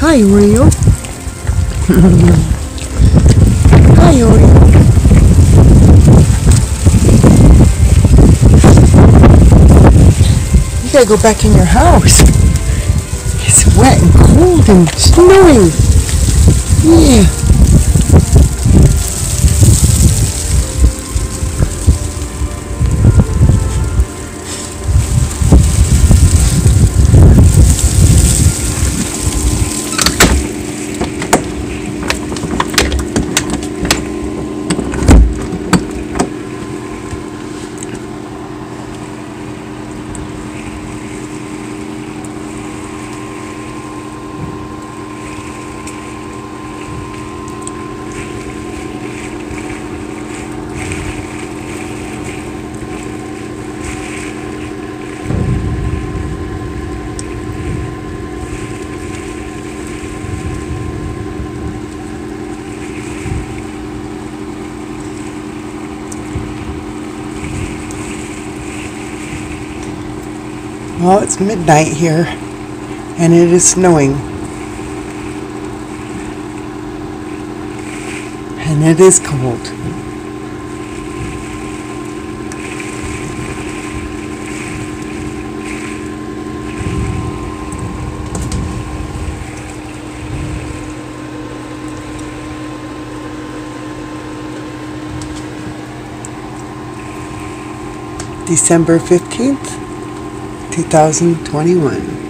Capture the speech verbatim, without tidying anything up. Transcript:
Hi, Oreo. Hi, Oreo. You gotta go back in your house. It's wet and cold and snowing. Yeah. Well, it's midnight here, and it is snowing. And it is cold. December fifteenth, two thousand twenty-one.